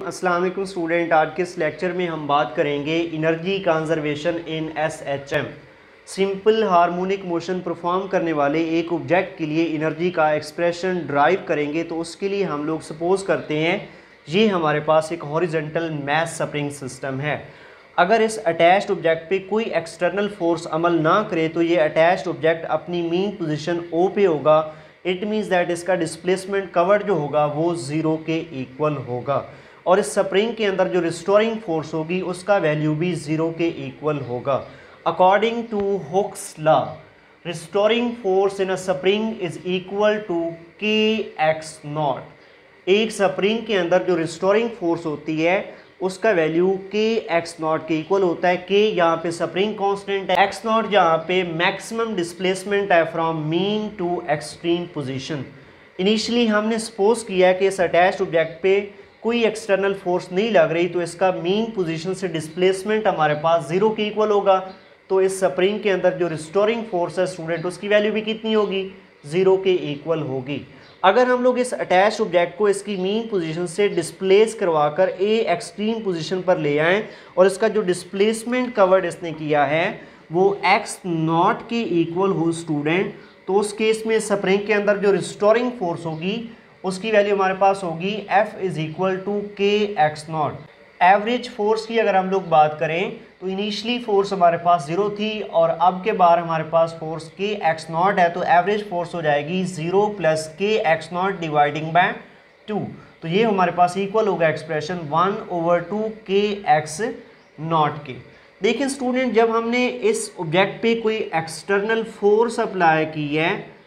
अस्सलाम वालेकुम स्टूडेंट, आज के इस लेक्चर में हम बात करेंगे energy conservation in SHM. Simple harmonic motion perform करने वाले एक ऑब्जेक्ट के लिए एनर्जी का एक्सप्रेशन ड्राइव करेंगे। तो उसके लिए हम लोग सपोज करते हैं ये हमारे पास एक हॉरिजॉन्टल मैस स्प्रिंग सिस्टम है। अगर इस अटैच्ड ऑब्जेक्ट पे कोई एक्सटर्नल फोर्स अमल ना करे तो ये अटैच्ड ऑब्जेक्ट अपनी मेन पोजीशन ओ पे होगा। इट मीन्स दैट इसका डिस्प्लेसमेंट कवर्ड जो होगा वो ज़ीरो के इक्वल होगा और इस स्प्रिंग के अंदर जो रिस्टोरिंग फोर्स होगी उसका वैल्यू भी ज़ीरो के इक्वल होगा। According to Hooke's law, restoring force in a spring is equal to के एक्स नॉट। एक स्प्रिंग के अंदर जो रिस्टोरिंग फोर्स होती है उसका वैल्यू के एक्स नॉट के इक्वल होता है। के यहाँ पे स्प्रिंग कांस्टेंट है, एक्स नॉट यहाँ पे मैक्सिमम डिस्प्लेसमेंट है from mean to extreme position. Initially हमने सपोज किया है कि इस अटैच्ड ऑब्जेक्ट पे कोई एक्सटर्नल फोर्स नहीं लग रही तो इसका मीन पोजीशन से डिस्प्लेसमेंट हमारे पास ज़ीरो के इक्वल होगा। तो इस स्प्रिंग के अंदर जो रिस्टोरिंग फोर्स है स्टूडेंट उसकी वैल्यू भी कितनी होगी, ज़ीरो के इक्वल होगी। अगर हम लोग इस अटैच्ड ऑब्जेक्ट को इसकी मीन पोजीशन से डिस्प्लेस करवाकर ए एक्सट्रीम पोजीशन पर ले आएँ और इसका जो डिस्प्लेसमेंट कवर्ड इसने किया है वो एक्स नॉट के इक्वल हो स्टूडेंट, तो उस केस में स्प्रिंग के अंदर जो रिस्टोरिंग फोर्स होगी उसकी वैल्यू हमारे पास होगी F इज इक्वल टू के एक्स नॉट। एवरेज फोर्स की अगर हम लोग बात करें तो इनिशियली फोर्स हमारे पास ज़ीरो थी और अब के बार हमारे पास फोर्स के एक्स नॉट है, तो एवरेज फोर्स हो जाएगी zero plus k x naught dividing by two. तो ये हमारे पास इक्वल होगा एक्सप्रेशन 1/2 के एक्स नॉट के। देखिए स्टूडेंट, जब हमने इस ऑब्जेक्ट पे कोई एक्सटर्नल फोर्स अप्लाई की है,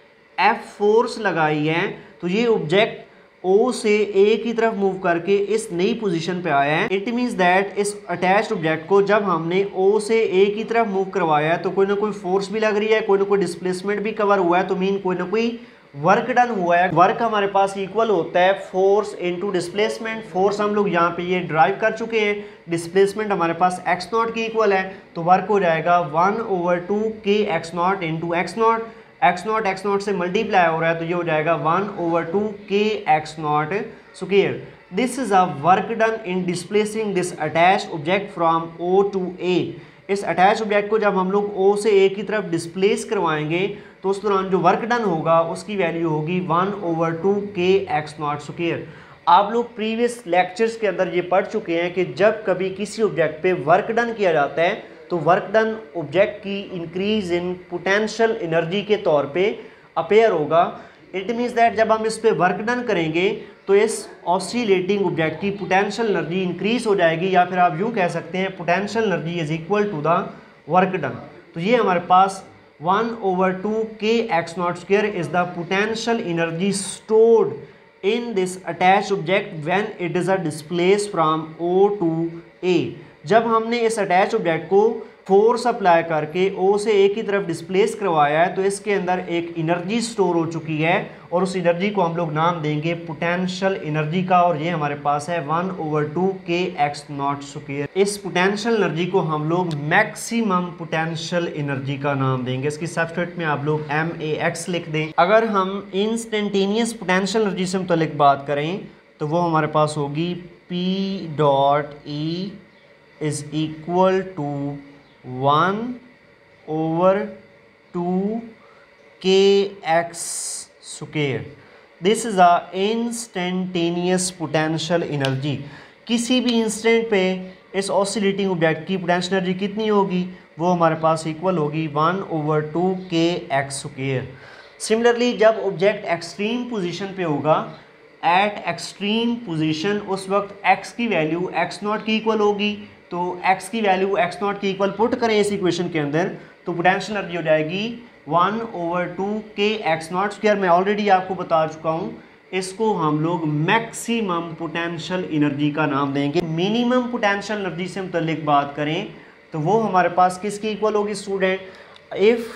F फोर्स लगाई है, तो ये ऑब्जेक्ट O से A की तरफ मूव करके इस नई पोजीशन पे आया है। इट मीन्स दैट इस अटैच्ड ऑब्जेक्ट को जब हमने O से A की तरफ मूव करवाया है तो कोई ना कोई फोर्स भी लग रही है, कोई ना कोई डिस्प्लेसमेंट भी कवर हुआ है, तो मीन कोई ना कोई वर्क डन हुआ है। वर्क हमारे पास इक्वल होता है फोर्स इनटू डिस्प्लेसमेंट। फोर्स हम लोग यहाँ पे ये ड्राइव कर चुके हैं, डिस्प्लेसमेंट हमारे पास एक्स नॉट के इक्वल है, तो वर्क हो जाएगा 1/2 k x naught into x naught. X naught से मल्टीप्लाई हो रहा है तो ये हो जाएगा 1/2 k x naught square. This is a work done in displacing this attached object from O to A। इस अटैच ऑब्जेक्ट को जब हम लोग O से A की तरफ डिस्प्लेस करवाएंगे तो उस दौरान जो वर्क डन होगा उसकी वैल्यू होगी 1/2 के एक्स नॉट स्क्वायर। आप लोग प्रीवियस लेक्चर्स के अंदर ये पढ़ चुके हैं कि जब कभी किसी ऑब्जेक्ट पे वर्क डन किया जाता है तो वर्क डन ऑब्जेक्ट की इंक्रीज इन पोटेंशियल एनर्जी के तौर पे अपेयर होगा। इट मीन्स दैट जब हम इस पे वर्क डन करेंगे तो इस ऑसिलेटिंग ऑब्जेक्ट की पोटेंशियल एनर्जी इंक्रीज हो जाएगी, या फिर आप यूँ कह सकते हैं potential energy is equal to the work done. तो ये हमारे पास 1/2 k x naught square is the potential energy stored in this attached object when it is a displace from O to A। जब हमने इस अटैच ऑब्जेक्ट को force apply करके O से A की तरफ डिस्प्लेस करवाया है तो इसके अंदर एक एनर्जी स्टोर हो चुकी है और उस एनर्जी को हम लोग नाम देंगे पोटेंशियल एनर्जी का, और ये हमारे पास है 1/2 के एक्स नॉट स्क्वायर। इस पोटेंशियल एनर्जी को हम लोग मैक्सिमम पोटेंशियल एनर्जी का नाम देंगे। इसकी सब्स्टिट्यूट में आप लोग MAX लिख दें। अगर हम इंस्टेंटेनियस पोटेंशियल एनर्जी से मुतल्लिक बात करें तो वो हमारे पास होगी P.E is equal to 1/2 kx square. This is a instantaneous potential energy। किसी भी इंस्टेंट पे इस ऑसिलेटिंग ऑब्जेक्ट की पोटेंशियल एनर्जी कितनी होगी, वो हमारे पास इक्वल होगी 1/2 के एक्स स्क्वायर। सिमिलरली जब ऑब्जेक्ट एक्सट्रीम पोजीशन पे होगा, एट एक्सट्रीम पोजीशन, उस वक्त x की वैल्यू एक्स नॉट की इक्वल होगी, तो x की वैल्यू एक्स नॉट की इक्वल पुट करें इस इक्वेशन के अंदर तो पोटेंशियल एनर्जी हो जाएगी 1/2 के एक्स नॉट स्क्वायर। मैं ऑलरेडी आपको बता चुका हूँ, इसको हम लोग मैक्सिमम पोटेंशियल एनर्जी का नाम देंगे। मिनिमम पोटेंशियल एनर्जी से मुतल्लिक बात करें तो वो हमारे पास किसकी इक्वल होगी student, if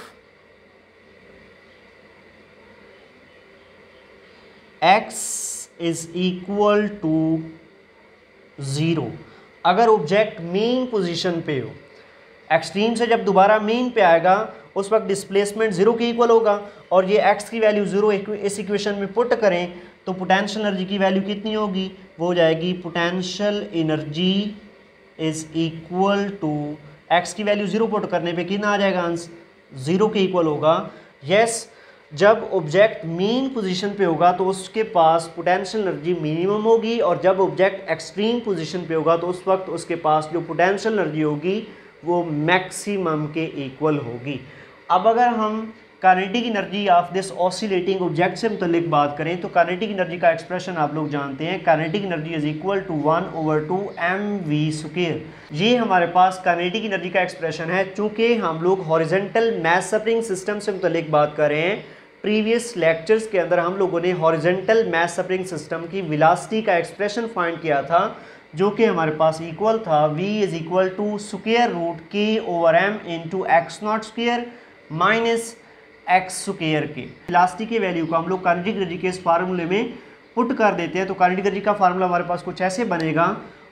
x is equal to 0। अगर ऑब्जेक्ट मेन पोजीशन पे हो, एक्सट्रीम से जब दोबारा मेन पे आएगा उस वक्त डिस्प्लेसमेंट 0 के इक्वल होगा और ये x की वैल्यू 0 इस इक्वेशन में पुट करें तो पोटेंशियल एनर्जी की वैल्यू कितनी होगी, वो हो जाएगी potential energy is equal to x की वैल्यू 0 पुट करने पे कितना आ जाएगा आंसर, 0 के इक्वल होगा। यस, जब ऑब्जेक्ट मीन पोजीशन पे होगा तो उसके पास पोटेंशियल एनर्जी मिनिमम होगी, और जब ऑब्जेक्ट एक्सट्रीम पोजीशन पे होगा तो उस वक्त उसके पास जो पोटेंशियल एनर्जी होगी वो मैक्सिमम के इक्वल होगी। अब अगर हम kinetic energy of this oscillating object से मुतल्लिक बात करें तो काइनेटिक एनर्जी का एक्सप्रेशन आप लोग जानते हैं, kinetic energy is equal to 1/2 mv²। ये हमारे पास काइनेटिक एनर्जी का एक्सप्रेशन है। चूंकि हम लोग हॉरिजॉन्टल मैस स्प्रिंग सिस्टम से मुतल्लिक बात कर रहे हैं, प्रीवियस लेक्चर्स के अंदर हम लोगों ने हॉरिजॉन्टल मैस स्प्रिंग सिस्टम की वेलोसिटी का एक्सप्रेशन फाइंड किया था, जो कि हमारे पास इक्वल था v is equal to square root k/m into x0² minus x² के। वेलोसिटी की वैल्यू को हम लोग काइनेटिक एनर्जी के इस फार्मूले में पुट कर देते हैं, तो काइनेटिक एनर्जी का फार्मूला हमारे पास कुछ ऐसे बनेगा,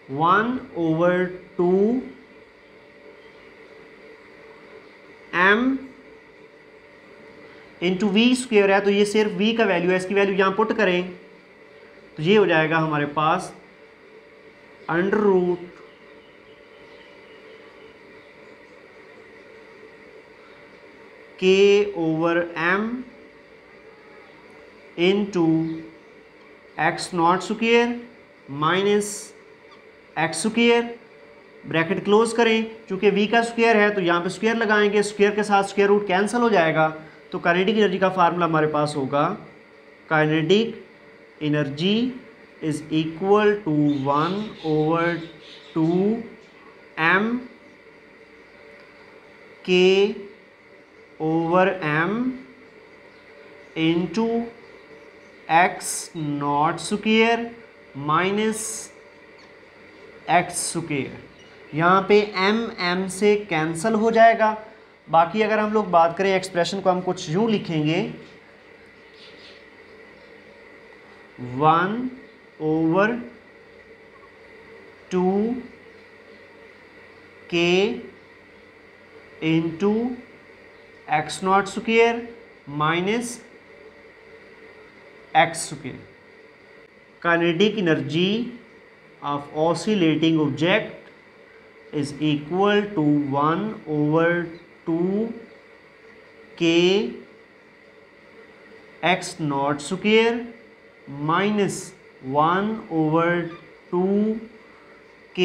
1/2 m इंटू v² है, तो ये सिर्फ v का वैल्यू है, इसकी वैल्यू यहाँ पुट करें तो ये हो जाएगा हमारे पास √k/m into x0² minus x², bracket close करें। चूंकि v का स्क्वायर है तो यहाँ पे स्क्वायर लगाएंगे, स्क्वायर के साथ स्क्वायर रूट कैंसिल हो जाएगा, तो काइनेटिक एनर्जी का फार्मूला हमारे पास होगा, kinetic energy is equal to 1/2 m k/m into x0² minus x²। यहाँ पे m से कैंसल हो जाएगा। बाकी अगर हम लोग बात करें एक्सप्रेशन को हम कुछ यूँ लिखेंगे, 1/2 k into x0² minus x²। Kinetic energy of oscillating object is equal to 1/2 k x0² minus 1/2 k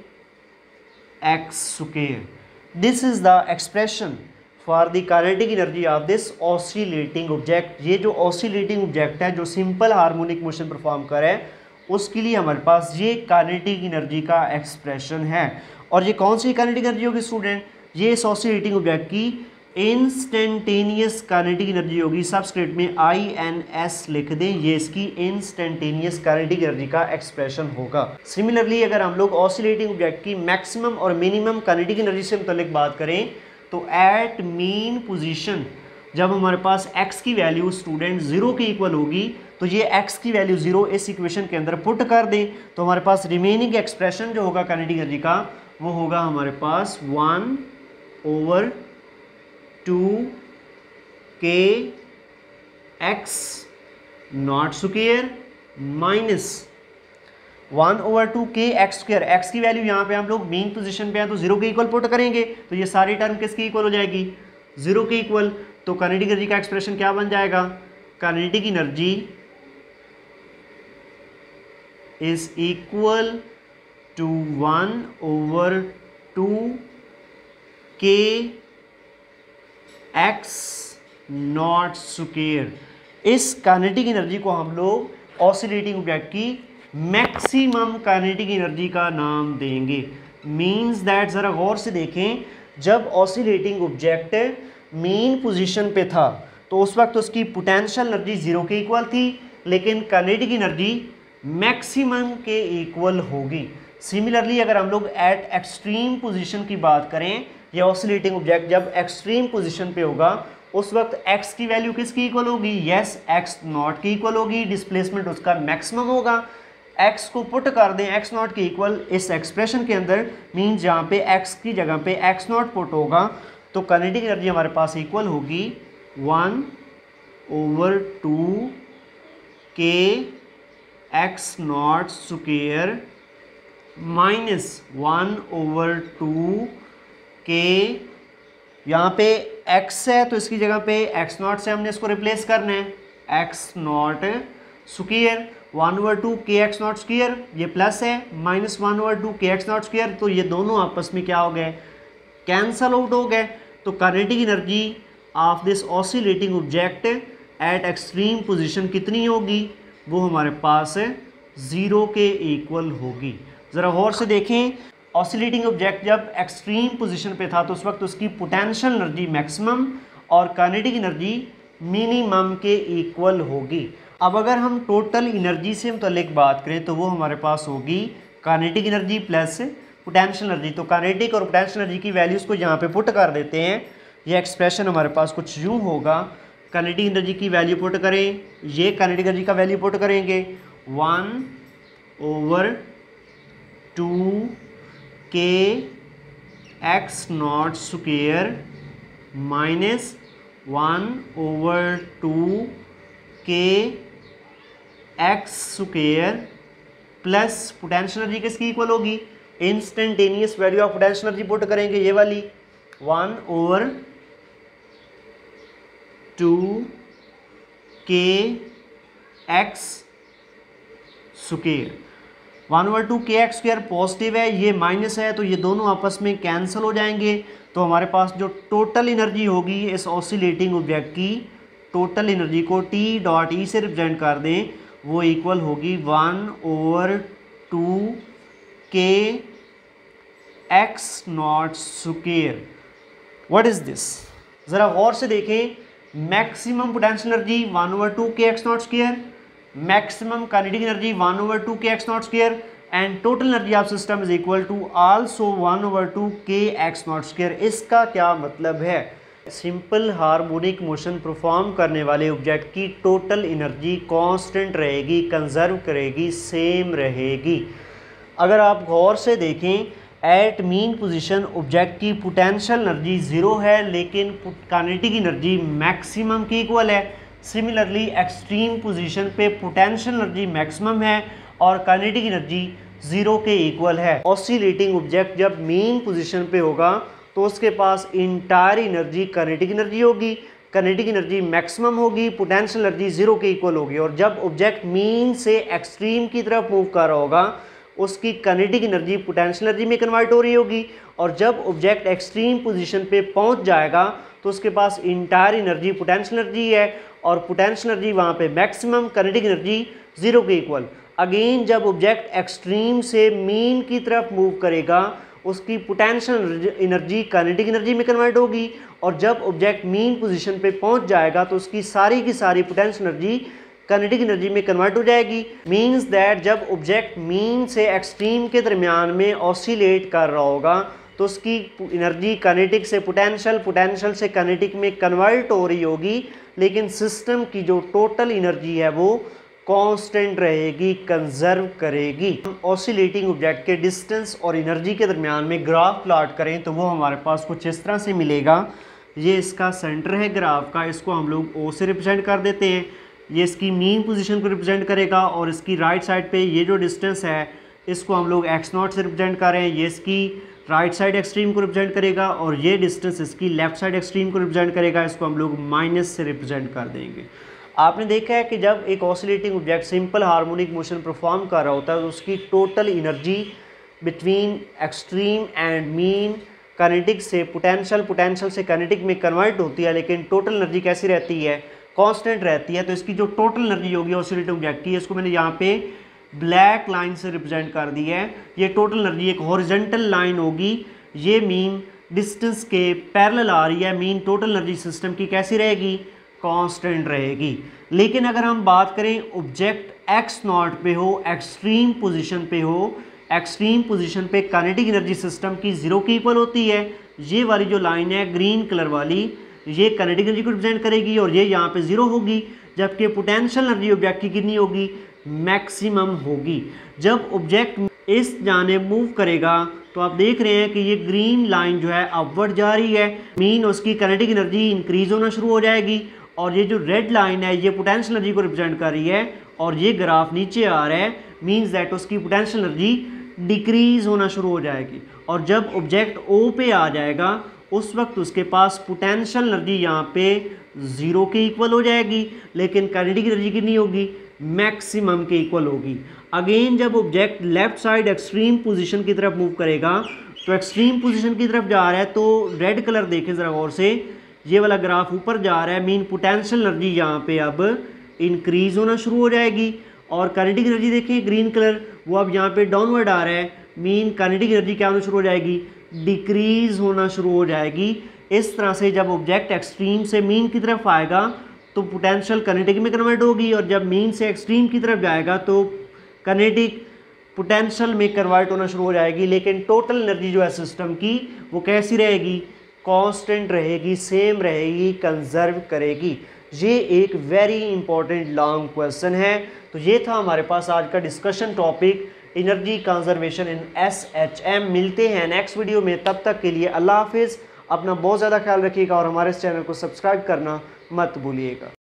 x²। This is the expression for the kinetic energy of this oscillating object. ये जो oscillating object है जो simple harmonic motion perform करे, उसके लिए हमारे पास ये kinetic energy का एक्सप्रेशन है। और ये कौन सी काइनेटिक एनर्जी होगी स्टूडेंट, ये इस ऑसिलेटिंग ऑब्जेक्ट की इंस्टेंटेनियस काइनेटिक एनर्जी होगी। सबस्क्रिप्ट में INS लिख दें, ये इसकी इंस्टेंटेनियस काइनेटिक एनर्जी का एक्सप्रेशन होगा। सिमिलरली अगर हम लोग ऑसिलेटिंग ऑब्जेक्ट की मैक्सिमम और मिनिमम काइनेटिक एनर्जी से मुताल्लिक बात करें तो एट मीन पोजीशन जब हमारे पास x की वैल्यू स्टूडेंट 0 के इक्वल होगी, तो ये x की वैल्यू 0 इस इक्वेशन के अंदर पुट कर दें, तो हमारे पास रिमेनिंग एक्सप्रेशन जो होगा काइनेटिक एनर्जी का वो होगा हमारे पास 1/2 k x0² minus 1/2 k x²। x की वैल्यू यहाँ पे हम लोग मेन पोजीशन पे हैं तो 0 के इक्वल पुट करेंगे, तो ये सारी टर्म किसके इक्वल हो जाएगी, 0 के इक्वल। तो काइनेटिक एनर्जी का एक्सप्रेशन क्या बन जाएगा, kinetic energy is equal to 1/2 k x0²। इस काइनेटिक एनर्जी को हम लोग ऑसिलेटिंग ऑब्जेक्ट की मैक्सिमम काइनेटिक एनर्जी का नाम देंगे। मींस दैट ज़रा गौर से देखें, जब ऑसिलेटिंग ऑब्जेक्ट मेन पोजीशन पे था तो उस वक्त उसकी पोटेंशियल एनर्जी 0 के इक्वल थी, लेकिन काइनेटिक एनर्जी मैक्सिमम के इक्वल होगी। सिमिलरली अगर हम लोग एट एक्सट्रीम पोजीशन की बात करें, ये ऑसिलेटिंग ऑब्जेक्ट जब एक्सट्रीम पोजीशन पे होगा उस वक्त x की वैल्यू किसकी इक्वल होगी, यस x0 की इक्वल होगी, डिस्प्लेसमेंट उसका मैक्सिमम होगा। x को पुट कर दें x0 के इक्वल इस एक्सप्रेशन के अंदर, मीन जहाँ पे x की जगह पे x0 पुट होगा तो काइनेटिक एनर्जी हमारे पास इक्वल होगी 1/2 के एक्स नॉट स्क्वायर -1/2 के, यहाँ पे x है तो इसकी जगह पे एक्स नॉट से हमने इसको रिप्लेस करना है, X naught square 1/2 k x naught square, ये प्लस है, -1/2 के एक्स नॉट स्क्वायर, तो ये दोनों आपस में क्या हो गए, कैंसल आउट हो गए। तो kinetic energy of this oscillating object at extreme position कितनी होगी, वो हमारे पास 0 के इक्वल होगी। ज़रा गौर से देखें, ऑसिलेटिंग ऑब्जेक्ट जब एक्सट्रीम पोजीशन पे था तो उस वक्त उसकी पोटेंशियल एनर्जी मैक्सिमम और काइनेटिक एनर्जी मिनिमम के इक्वल होगी। अब अगर हम टोटल एनर्जी से मुतल्लिक बात करें तो वो हमारे पास होगी kinetic energy plus potential energy. तो काइनेटिक और पोटेंशियल एनर्जी की वैल्यूज़ को यहाँ पे पुट कर देते हैं। ये एक्सप्रेशन हमारे पास कुछ यूँ होगा, काइनेटिक एनर्जी की वैल्यू पुट करें, ये काइनेटिक एनर्जी का वैल्यू पुट करेंगे 1/2 k x naught square -1/2 k x square plus potential energy किसकी इक्वल होगी, instantaneous value of potential energy put करेंगे, ये वाली 1/2 k x square. 1/2 k x square positive है, ये माइनस है, तो ये दोनों आपस में कैंसिल हो जाएंगे। तो हमारे पास जो टोटल एनर्जी होगी इस ऑसिलेटिंग ऑब्जेक्ट की, टोटल एनर्जी को T.E से रिप्रेजेंट कर दें, वो इक्वल होगी 1/2 k x naught square. What is this, ज़रा गौर से देखें, maximum potential energy 1/2 k x naught square, maximum kinetic energy 1/2 k x naught square, and total energy of system is equal to also 1/2 k x naught square. इसका क्या मतलब है, simple harmonic motion perform करने वाले object की total energy constant रहेगी, conserve करेगी, same रहेगी। अगर आप गौर से देखें, एट मीन पोजीशन ऑब्जेक्ट की पोटेंशियल एनर्जी 0 है, लेकिन काइनेटिक एनर्जी मैक्सिमम की इक्वल है। सिमिलरली एक्सट्रीम पोजीशन पे पोटेंशियल एनर्जी मैक्सिमम है और काइनेटिक एनर्जी 0 के इक्वल है। ऑसिलेटिंग ऑब्जेक्ट जब मीन पोजीशन पे होगा तो उसके पास इंटायर एनर्जी काइनेटिक एनर्जी होगी, काइनेटिक एनर्जी मैक्सिमम होगी, पोटेंशियल एनर्जी 0 के इक्वल होगी। और जब ऑब्जेक्ट मीन से एक्सट्रीम की तरफ मूव कर रहा होगा उसकी काइनेटिक एनर्जी पोटेंशियल एनर्जी में कन्वर्ट हो रही होगी, और जब ऑब्जेक्ट एक्सट्रीम पोजीशन पे पहुंच जाएगा तो उसके पास इंटायर एनर्जी पोटेंशियल एनर्जी है और पोटेंशियल एनर्जी वहाँ पे मैक्सिमम, काइनेटिक एनर्जी 0 के इक्वल। अगेन जब ऑब्जेक्ट एक्सट्रीम से मीन की तरफ मूव करेगा उसकी पोटेंशियल एनर्जी काइनेटिक एनर्जी में कन्वर्ट होगी, और जब ऑब्जेक्ट मीन पोजीशन पे पहुंच जाएगा तो उसकी सारी की सारी पोटेंशियल एनर्जी काइनेटिक एनर्जी में कन्वर्ट हो जाएगी। मींस दैट जब ऑब्जेक्ट मीन से एक्सट्रीम के दरमियान में ऑसिलेट कर रहा होगा तो उसकी एनर्जी काइनेटिक से पोटेंशियल, पोटेंशियल से काइनेटिक में कन्वर्ट हो रही होगी, लेकिन सिस्टम की जो टोटल एनर्जी है वो कांस्टेंट रहेगी, कंजर्व करेगी। ऑसिलेटिंग ऑब्जेक्ट के डिस्टेंस और एनर्जी के दरमियान में ग्राफ प्लॉट करें तो वो हमारे पास कुछ इस तरह से मिलेगा। ये इसका सेंटर है ग्राफ का, इसको हम लोग O से रिप्रेजेंट कर देते हैं। ये इसकी मीन पोजीशन को रिप्रेजेंट करेगा और इसकी राइट साइड पे ये जो डिस्टेंस है इसको हम लोग x0 से रिप्रेजेंट कर रहे हैं। ये इसकी राइट साइड एक्सट्रीम को रिप्रेजेंट करेगा और ये डिस्टेंस इसकी लेफ्ट साइड एक्सट्रीम को रिप्रेजेंट करेगा, इसको हम लोग माइनस से रिप्रेजेंट कर देंगे। आपने देखा है कि जब एक oscillating object simple harmonic motion perform कर रहा होता है तो उसकी total energy between extreme and mean kinetic से पोटेंशियल, पोटेंशियल से काइनेटिक में कन्वर्ट होती है, लेकिन टोटल एनर्जी कैसी रहती है, कांस्टेंट रहती है। तो इसकी जो टोटल एनर्जी होगी ऑसिलेटिंग ऑब्जेक्ट की, इसको मैंने यहाँ पे ब्लैक लाइन से रिप्रेजेंट कर दी है। ये टोटल एनर्जी एक हॉरिजॉन्टल लाइन होगी, ये मीन डिस्टेंस के पैरेलल आ रही है। मीन टोटल एनर्जी सिस्टम की कैसी रहेगी, कांस्टेंट रहेगी। लेकिन अगर हम बात करें ऑब्जेक्ट x0 पे हो, एक्सट्रीम पोजीशन पे हो, एक्सट्रीम पोजीशन पे काइनेटिक एनर्जी सिस्टम की 0 की इक्वल होती है। ये वाली जो लाइन है ग्रीन कलर वाली, ये काइनेटिक एनर्जी को रिप्रेजेंट करेगी और ये यहाँ पे 0 होगी, जबकि पोटेंशियल एनर्जी ऑब्जेक्ट की कितनी होगी, मैक्सिमम होगी। जब ऑब्जेक्ट इस जाने मूव करेगा तो आप देख रहे हैं कि ये ग्रीन लाइन जो है अपवर्ड जा रही है, मीन उसकी काइनेटिक एनर्जी इंक्रीज होना शुरू हो जाएगी और ये जो रेड लाइन है ये पोटेंशियल एनर्जी को रिप्रेजेंट कर रही है, और ये ग्राफ नीचे आ रहा है, मींस दैट उसकी पोटेंशियल एनर्जी डिक्रीज होना शुरू हो जाएगी। और जब ऑब्जेक्ट ओ पे आ जाएगा उस वक्त उसके पास पोटेंशियल एनर्जी यहाँ पे 0 के इक्वल हो जाएगी, लेकिन काइनेटिक एनर्जी कितनी होगी, मैक्सिमम के इक्वल होगी। अगेन जब object left side extreme position की तरफ मूव करेगा, तो एक्सट्रीम पोजीशन की तरफ जा रहा है, तो रेड कलर देखें ज़रा गौर से, ये वाला ग्राफ ऊपर जा रहा है, मीन पोटेंशियल एनर्जी यहाँ पे अब इंक्रीज होना शुरू हो जाएगी। और काइनेटिक एनर्जी देखें ग्रीन कलर, वो अब यहाँ पे डाउनवर्ड आ रहा है, मीन काइनेटिक एनर्जी क्या होना शुरू हो जाएगी, डिक्रीज होना शुरू हो जाएगी। इस तरह से जब ऑब्जेक्ट एक्सट्रीम से मीन की तरफ आएगा तो पोटेंशियल काइनेटिक में कन्वर्ट होगी, और जब मीन से एक्सट्रीम की तरफ जाएगा तो काइनेटिक पोटेंशियल में कन्वर्ट होना शुरू हो जाएगी। लेकिन टोटल एनर्जी जो है सिस्टम की वो कैसी रहेगी, कांस्टेंट रहेगी, सेम रहेगी, कंजर्व करेगी। ये एक वेरी इंपॉर्टेंट लॉन्ग क्वेश्चन है। तो ये था हमारे पास आज का discussion topic, energy conservation in SHM। मिलते हैं नेक्स्ट वीडियो में, तब तक के लिए अल्लाह हाफिज़। अपना बहुत ज़्यादा ख्याल रखिएगा और हमारे इस चैनल को सब्सक्राइब करना मत भूलिएगा।